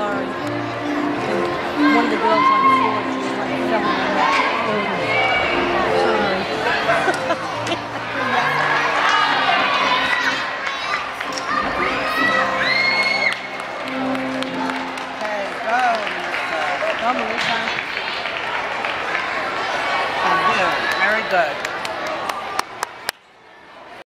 sorry. And one of the girls on the floor just like fell on my neck. Sorry. Okay, go, Melissa. Go, Melissa. And you. Very good.